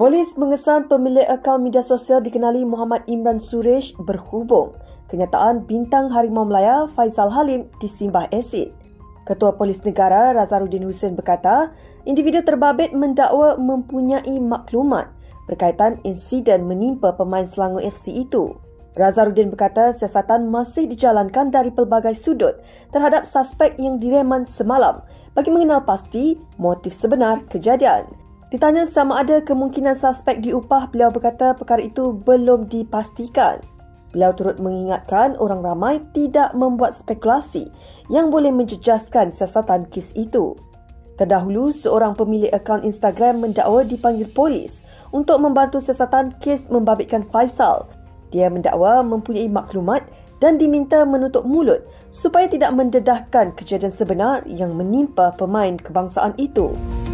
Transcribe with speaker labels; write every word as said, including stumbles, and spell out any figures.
Speaker 1: Polis mengesan pemilik akaun media sosial dikenali Muhammad Imran Suresh berhubung kenyataan bintang Harimau Melaya Faizal Halim disimbah asid. Ketua Polis Negara Razaruddin Hussein berkata, individu terbabit mendakwa mempunyai maklumat berkaitan insiden menimpa pemain Selangor F C itu. Razaruddin berkata siasatan masih dijalankan dari pelbagai sudut terhadap suspek yang direman semalam bagi mengenal pasti motif sebenar kejadian. Ditanya sama ada kemungkinan suspek diupah, beliau berkata perkara itu belum dipastikan. Beliau turut mengingatkan orang ramai tidak membuat spekulasi yang boleh menjejaskan siasatan kes itu. Terdahulu, seorang pemilik akaun Instagram mendakwa dipanggil polis untuk membantu siasatan kes membabitkan Faizal. Dia mendakwa mempunyai maklumat dan diminta menutup mulut supaya tidak mendedahkan kejadian sebenar yang menimpa pemain kebangsaan itu.